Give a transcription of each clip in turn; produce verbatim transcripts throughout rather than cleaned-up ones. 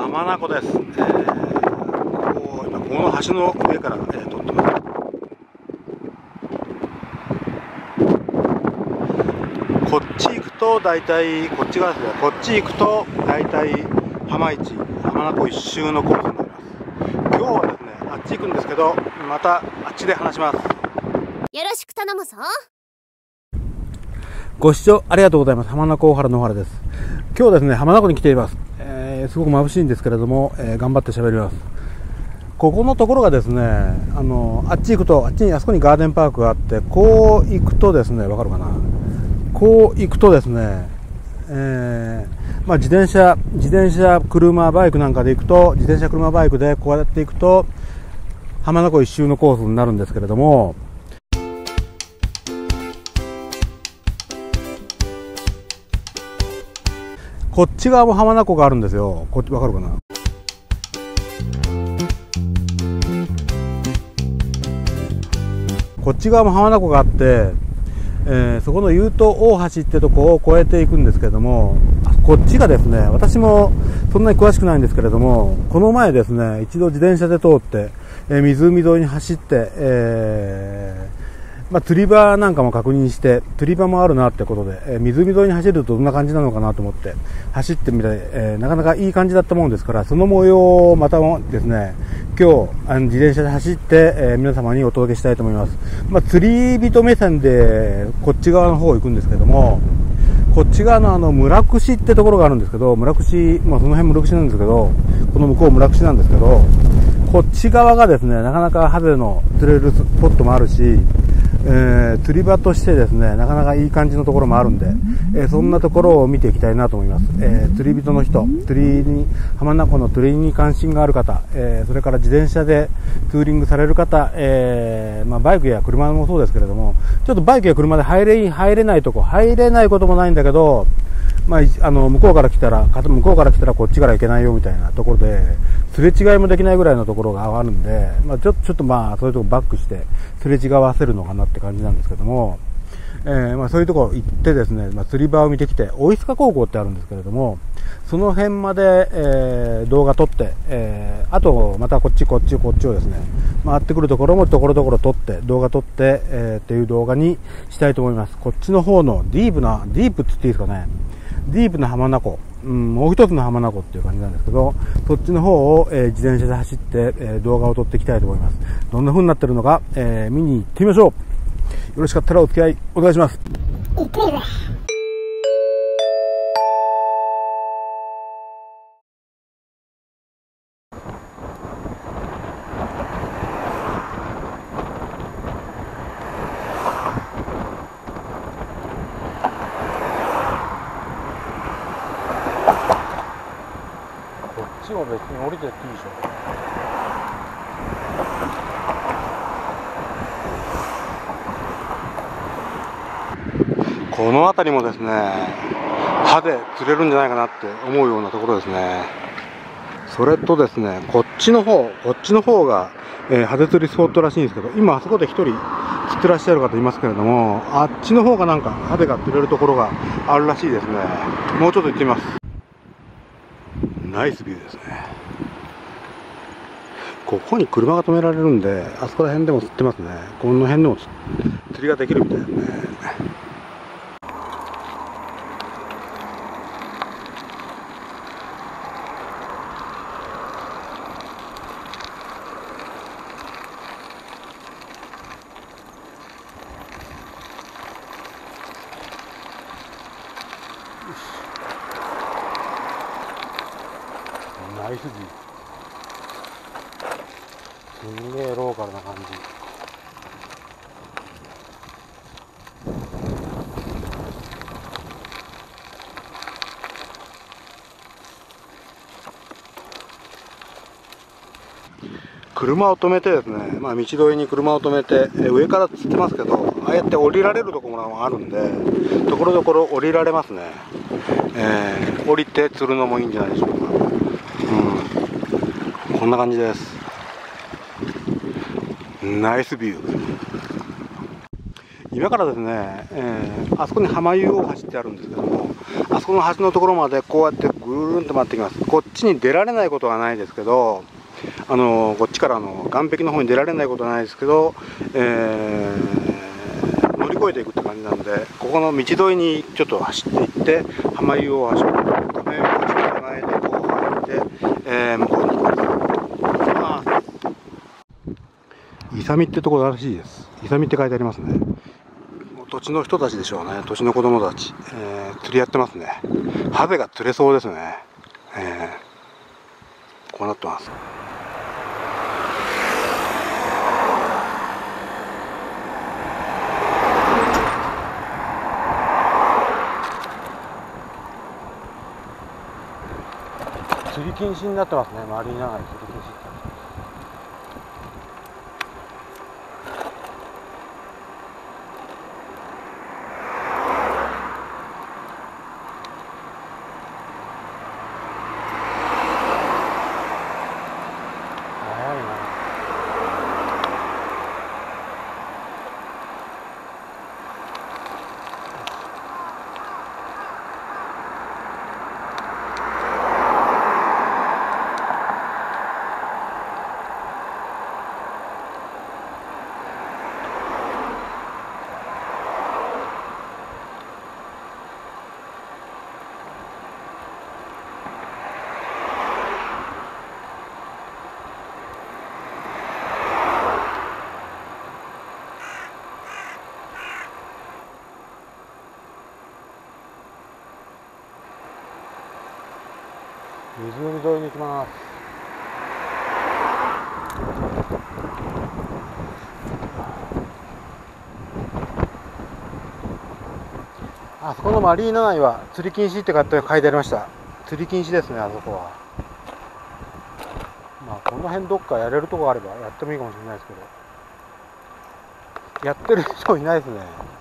浜名湖です。えー、こう今この橋の上から、えー、撮ってます。こっち行くと大体こっち側ですね。こっち行くと大体浜市浜名湖一周のコースになります。今日はですねあっち行くんですけど、またあっちで話します。 よろしく頼むぞ。 ご視聴ありがとうございます。浜名湖大原の大原です。今日ですね浜名湖に来ています。えー、すごく眩しいんですけれども、えー、頑張って喋ります。ここのところがですね、あのあっち行くとあっちにあそこにガーデンパークがあって、こう行くとですね、わかるかな、こう行くとですね、えーまあ、自転車自転車車バイクなんかで行くと、自転車車バイクでこうやって行くと浜名湖一周のコースになるんですけれども、こっち側も浜名湖があるんですよ。こっちわかるかな。こっち側も浜名湖があって、えー、そこの雄東大橋ってとこを越えていくんですけれども、こっちがですね、私もそんなに詳しくないんですけれども、この前ですね一度自転車で通って、えー、湖沿いに走って、えーまあ、釣り場なんかも確認して、釣り場もあるなってことで、えー、湖沿いに走るとどんな感じなのかなと思って走ってみて、えー、なかなかいい感じだったもんですから、その模様をまたですね今日あの自転車で走って、えー、皆様にお届けしたいと思います。まあ、釣り人目線でこっち側の方行くんですけども、こっち側のあの村串ってところがあるんですけど、村串、まあ、その辺村串なんですけど、この向こう村串なんですけど、こっち側がですねなかなかハゼの釣れるスポットもあるし、えー、釣り場としてですねなかなかいい感じのところもあるんで、えー、そんなところを見ていきたいなと思います。えー、釣り人の人、釣りに浜名湖の釣りに関心がある方、えー、それから自転車でツーリングされる方、えーまあ、バイクや車もそうですけれども、ちょっとバイクや車で入れ入れないとこ入れないこともないんだけど、まあ、あの向こうから来たら向こうから来たらこっちから行けないよみたいなところですれ違いもできないぐらいのところがあるんで、まあ、ちょっとちょっとまあそういうとこバックしてすれ違わせるのかなって感じなんですけども、えーまあ、そういうところ行ってですね、まあ、釣り場を見てきて、大塚高校ってあるんですけれども、その辺まで、えー、動画撮って、えー、あとまたこっちこっちこっちをですね回ってくるところもところどころ撮って動画撮って、えー、っていう動画にしたいと思います。こっちの方のディープなディープって言っていいですかね、ディープな浜名湖、うん、もう一つの浜名湖っていう感じなんですけど、そっちの方を、えー、自転車で走って、えー、動画を撮っていきたいと思います。どんな風になってるのか、えー、見に行ってみましょう。よろしかったらお付き合いお願いします。 行ってみるわ。 こっちも別に降りてっていいでしょ。この辺りもですね歯で釣れるんじゃないかなって思うようなところですね。それとですねこっちの方こっちの方が、えー、ハゼ釣りスポットらしいんですけど、今あそこで一人釣ってらっしゃる方いますけれども、あっちの方がなんかハゼが釣れるところがあるらしいですね。もうちょっと行ってみます。ナイスビューですね。ここに車が止められるんで、あそこら辺でも釣ってますね。この辺でも釣りができるみたいですね。ナイスビュー。すんげえローカルな感じ。車を止めてですね、まあ、道沿いに車を止めて、え上から釣ってますけど、ああやって降りられるところもあるんで、ところどころ降りられますね。えー、降りて釣るのもいいんじゃないでしょうか。うん、こんな感じです。ナイスビュー。 今からですね、えー、あそこに浜湯大橋ってあるんですけども、あそこの橋のところまでこうやってぐるんと回ってきます。こっちに出られないことはないですけど、あのこっちからの岸壁の方に出られないことはないですけど、えー、乗り越えていくって感じなんで、ここの道沿いにちょっと走っていって浜湯大橋、浜湯大橋の手前でこう入って、えー、向こうに行きます。イサミってところらしいです。イサミって書いてありますね。土地の人たちでしょうね。土地の子供たち、えー、釣りやってますね。ハゼが釣れそうですね。えー、こうなってます。釣り禁止になってますね。マリーナ内釣り禁止って。湖沿いに行きます。あそこのマリーナ内は釣り禁止って書いてありました。釣り禁止ですね、あそこは。まあこの辺どっかやれるとこあればやってもいいかもしれないですけど、やってる人いないですね。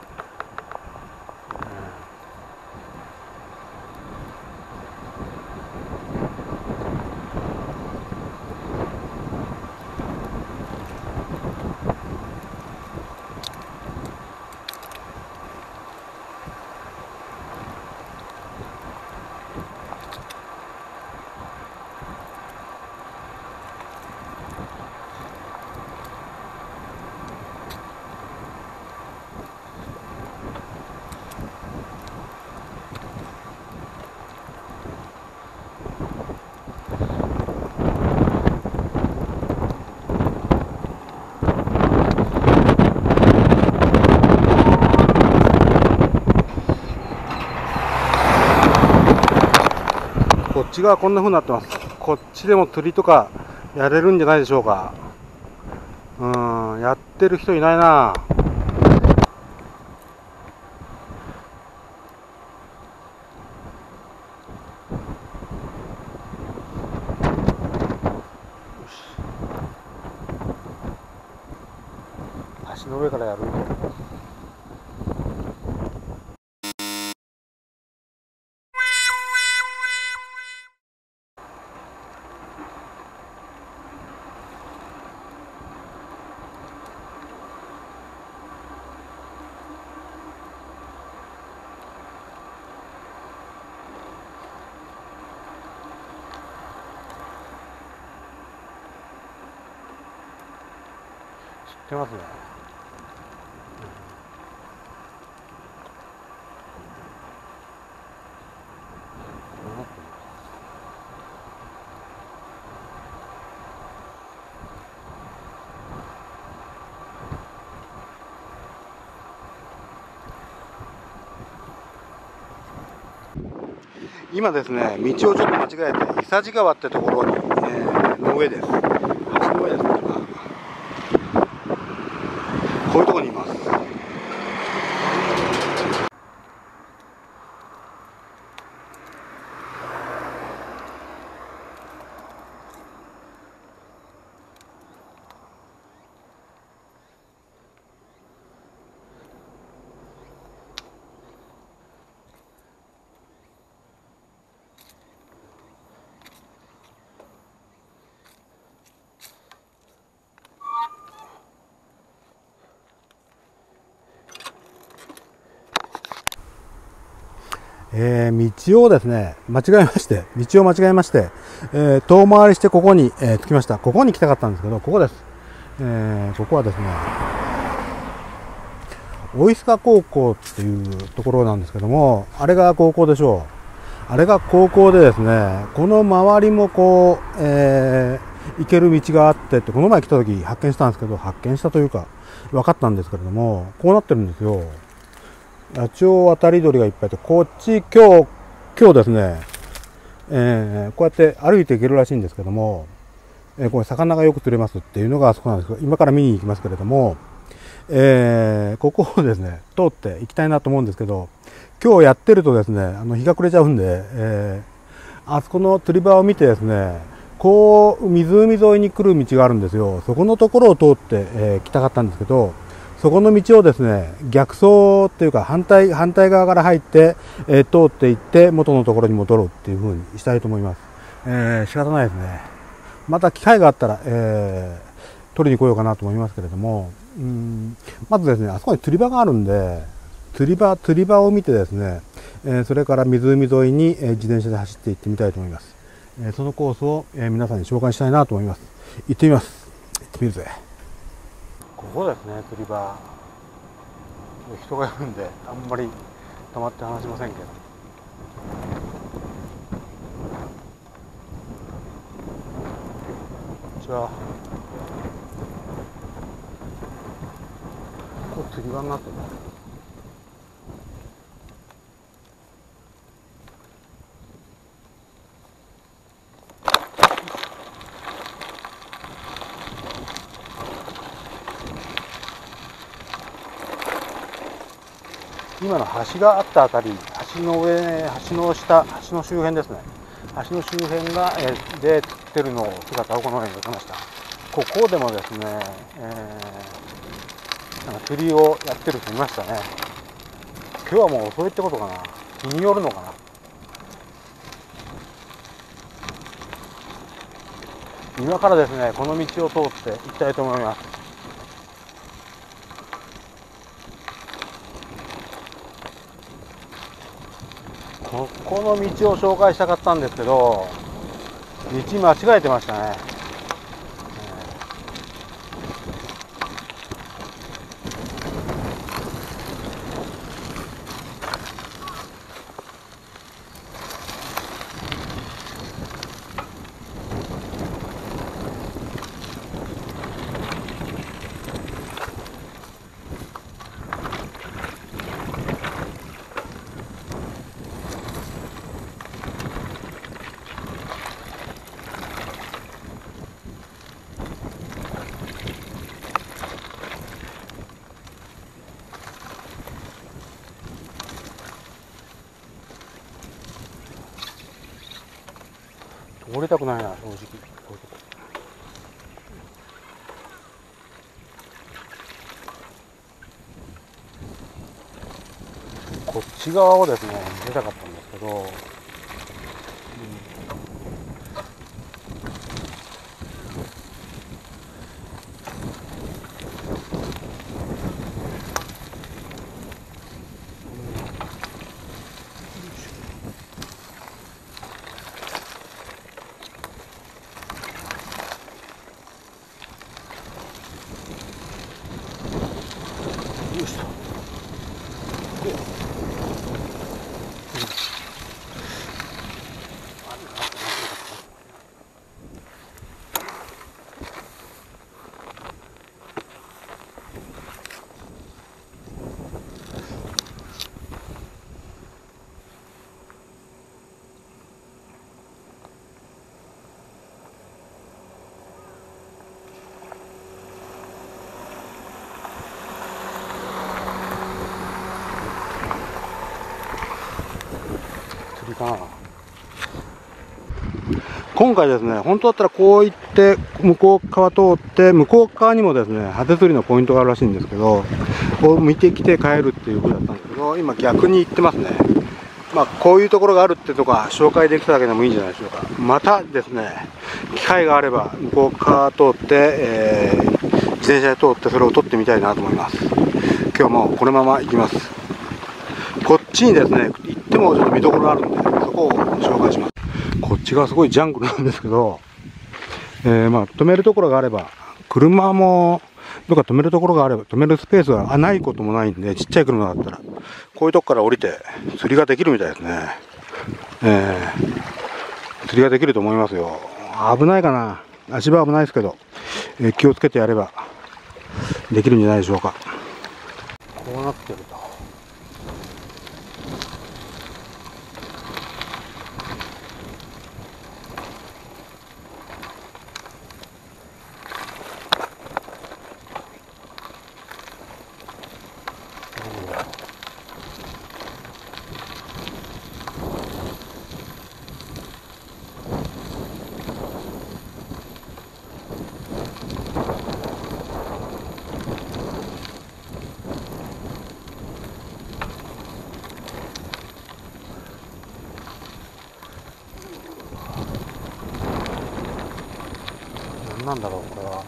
こっち側こんな風になってます。こっちでも釣りとかやれるんじゃないでしょうか。うん、やってる人いないな。橋の上からやる。知ってますね。今ですね、道をちょっと間違えて伊佐治川ってところに、えー、の上です。橋の上です。こういうところにいます。 えー、道をですね、間違えまして、道を間違えまして、えー、遠回りしてここに、えー、着きました。ここに来たかったんですけど、ここです。えー、ここはですね、大石塚高校っていうところなんですけども、あれが高校でしょう。あれが高校でですね、この周りもこう、えー、行ける道があってって、この前来た時発見したんですけど、発見したというか、分かったんですけれども、こうなってるんですよ。野鳥渡り鳥がいっぱいいて、こっち今日、今日ですね、えー、こうやって歩いていけるらしいんですけども、えー、これ魚がよく釣れますっていうのがあそこなんですけど、今から見に行きますけれども、えー、ここをですね、通って行きたいなと思うんですけど、今日やってるとですね、あの日が暮れちゃうんで、えー、あそこの釣り場を見てですね、こう湖沿いに来る道があるんですよ。そこのところを通って、えー、来たかったんですけど、そこの道をですね、逆走っていうか反対、反対側から入って、えー、通っていって元のところに戻るっていう風にしたいと思います。えー、仕方ないですね。また機会があったら、えー、取りに来ようかなと思いますけれども、うーんまずですね、あそこに釣り場があるんで、釣り場、釣り場を見てですね、えー、それから湖沿いに、えー、自転車で走って行ってみたいと思います。えー、そのコースを、えー、皆さんに紹介したいなと思います。行ってみます。行ってみるぜ。ここですね、釣り場。人がいるんで、あんまり止まって話しませんけど。こんにちは。ここ釣り場になってる。今の橋があったあたり、橋の上、橋の下、橋の周辺ですね。橋の周辺が、えー、で釣ってるのを姿をこのように見ました。ここでもですね、えー、なんか釣りをやってる人いましたね。今日はもう遅いってことかな。日によるのかな。今からですね、この道を通って行きたいと思います。ここの道を紹介したかったんですけど、道間違えてましたね。通りたくないな、正直。こっち側をですね、見せたかったんですけど、うん、よいしょ。かな。今回ですね、本当だったらこう行って向こう側通って向こう側にもですね、ハゼ釣りのポイントがあるらしいんですけど、こう見てきて帰るっていう風だったんですけど、今逆に行ってますね。まあこういうところがあるってとか紹介できただけでもいいんじゃないでしょうか。またですね、機会があれば向こう側通って、えー、自転車で通ってそれを撮ってみたいなと思います。今日もこのまま行きます。 こっちにですね行ってもちょっと見どころあるんで、そこを紹介します。こっちがすごいジャングルなんですけど、えー、まあ止めるところがあれば、車もどっか止めるところがあれば、止めるスペースがないこともないんで、ちっちゃい車だったらこういうとこから降りて釣りができるみたいですね。えー、釣りができると思いますよ。危ないかな、足場は危ないですけど、えー、気をつけてやればできるんじゃないでしょうか。こうなってると。何なんだろうこれは。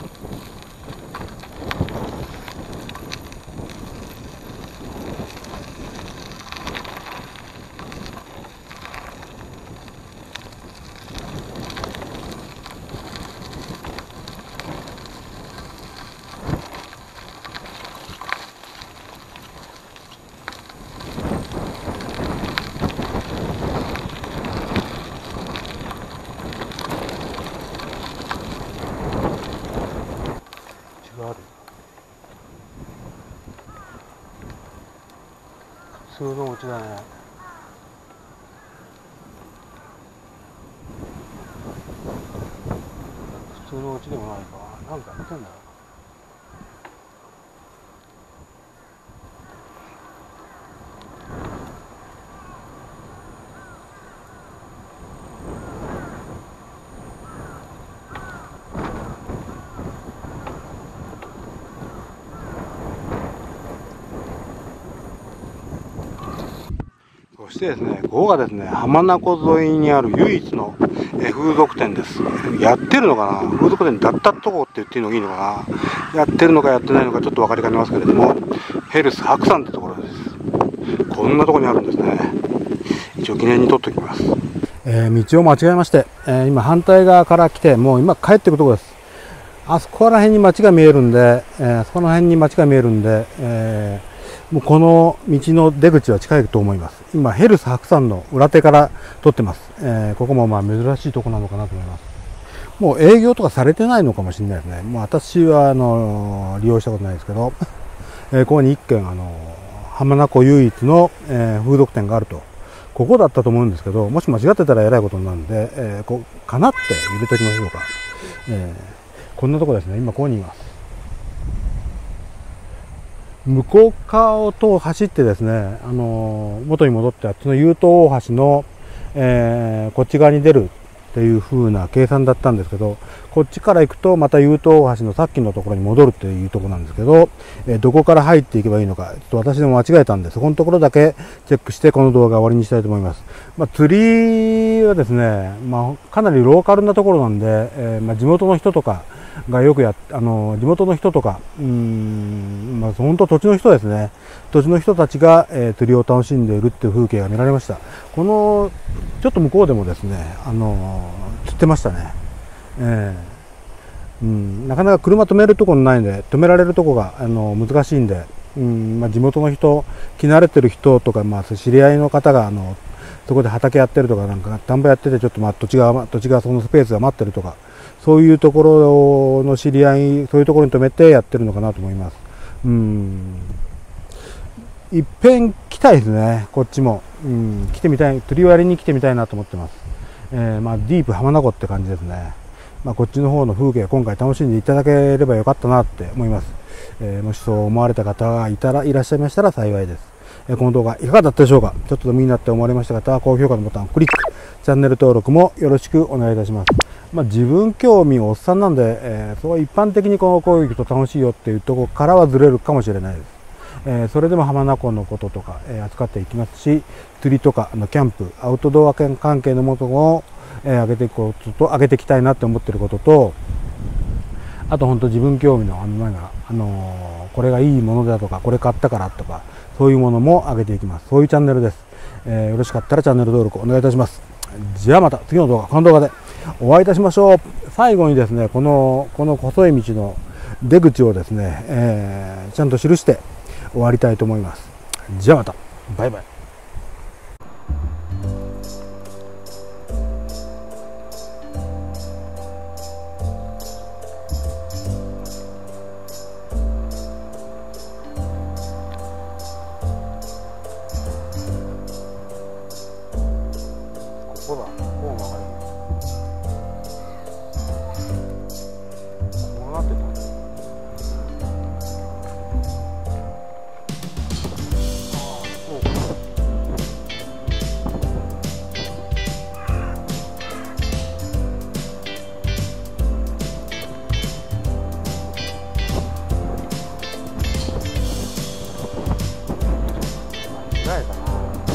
ある普通のお家だね。普通のお家でもないか。なんかやってんだよ。そしてですね、ここがですね、浜名湖沿いにある唯一の風俗店です。やってるのかな、風俗店だったとこって言っていいのがいいのかな、やってるのかやってないのかちょっと分かりかねますけれども、ヘルス白山ってところです。こんなところにあるんですね。一応記念に撮っておきます。えー、道を間違えまして、えー、今反対側から来て、もう今帰っていくところです。あそこら辺に街が見えるんで、えー、あそこら辺に街が見えるんで、えーもうこの道の出口は近いと思います。今ヘルス白山の裏手から撮ってます。えー、ここもまあ珍しいとこなのかなと思います。もう営業とかされてないのかもしれないですね。もう私はあの利用したことないですけど、えー、ここに一軒あの浜名湖唯一の、えー、風俗店があると。ここだったと思うんですけど、もし間違ってたらえらいことになるんで、えー、こうかなって入れておきましょうか。えー、こんなとこですね。今ここにいます。向こう側を走ってですね、あの元に戻ってあっちの雄東大橋の、えー、こっち側に出るっていう風な計算だったんですけど、こっちから行くとまた雄東大橋のさっきのところに戻るっていうところなんですけど、えー、どこから入っていけばいいのか、ちょっと私でも間違えたんで、そこのところだけチェックしてこの動画終わりにしたいと思います。まあ、釣りはですね、まあ、かなりローカルなところなんで、えーまあ、地元の人とかがよくやあの地元の人とか、うーん、まあ、本当土地の人ですね。土地の人たちが、えー、釣りを楽しんでいるっていう風景が見られました。このちょっと向こうでもですね、あの釣ってましたね。えーうん、なかなか車止めるところないんで、止められるところがあの難しいんで、うんまあ、地元の人、来慣れてる人とか、まあ、知り合いの方があのそこで畑やってるとか、なんか田んぼやってて、ちょっとまあ土地が土地がそのスペースが待ってるとか、そういうところの知り合い、そういうところに止めてやってるのかなと思います。うん。いっぺん来たいですね、こっちも。うん、来てみたい、釣りをやりに来てみたいなと思ってます。えー、まあ、ディープ浜名湖って感じですね。まあ、こっちの方の風景、今回楽しんでいただければよかったなって思います。えー、もしそう思われた方がいたら、いらっしゃいましたら幸いです。えー、この動画いかがだったでしょうか。ちょっとでもいいなって思われました方は、高評価のボタンをクリック、チャンネル登録もよろしくお願いいたします。まあ、自分興味おっさんなんで、えー、そう一般的にこのこういうと楽しいよっていうところからはずれるかもしれないです。えー、それでも浜名湖のこととか、えー、扱っていきますし、釣りとかあのキャンプ、アウトドア関係のものを、えー、上げていくことと上げていきたいなって思っていることと、 あと本当自分興味のあのなんか、あのー、これがいいものだとか、これ買ったからとか、そういうものも上げていきます。そういうチャンネルです。えー、よろしかったらチャンネル登録お願いいたします。じゃあまた次の動画、この動画でお会いいたしましょう。最後にですね、この、この細い道の出口をですね、えー、ちゃんと記して終わりたいと思います。じゃあまた、バイバイ。ここだ、こう曲がります。こうなってた。ああ、そうか。間違えたな。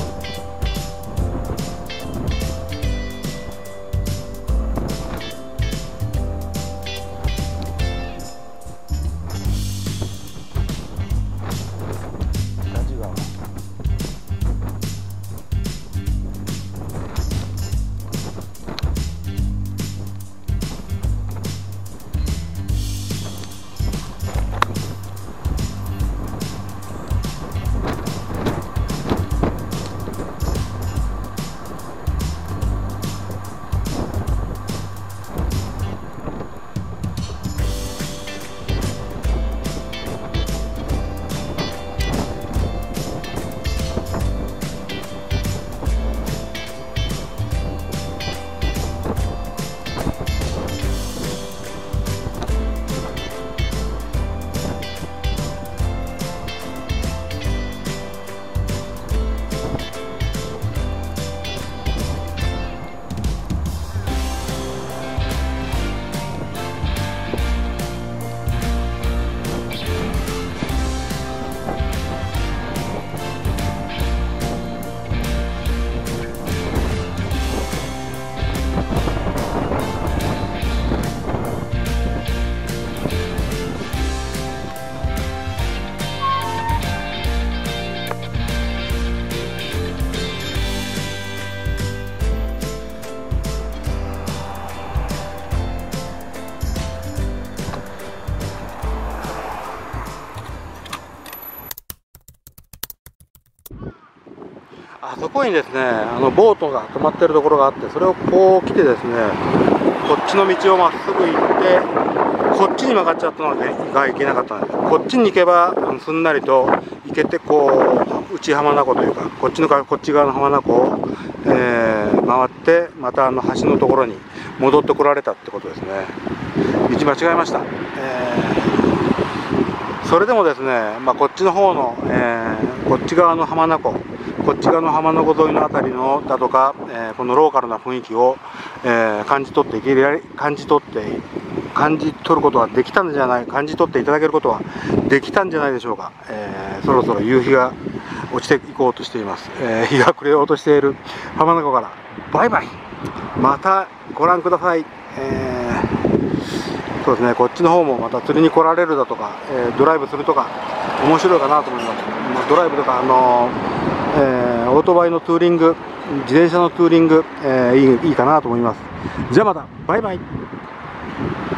あそこにですね、あのボートが止まってるところがあって、それをこう来てですね、こっちの道をまっすぐ行って、こっちに曲がっちゃったのがいけなかったんです。こっちに行けばすんなりと行けて、こう内浜名湖というか、こっちのこっち側の浜名湖を、えー、回って、またあの橋のところに戻ってこられたってことですね。道間違えました。えー、それでもですね、まあ、こっちの方の、えー、こっち側の浜名湖、こっち側の浜名湖沿いのあたりのだとか、えー、このローカルな雰囲気を、えー、感じ取っていける感じ取って感じ取ることはできたんじゃない感じ取っていただけることはできたんじゃないでしょうか。えー、そろそろ夕日が落ちていこうとしています。えー、日が暮れようとしている浜名湖からバイバイ。またご覧ください。えー、そうですね、こっちの方もまた釣りに来られるだとか、えー、ドライブするとか面白いかなと思います。ドライブとかあのーえー、オートバイのツーリング、自転車のツーリング、えー、いい、いいかなと思います。じゃあまた、バイバイ。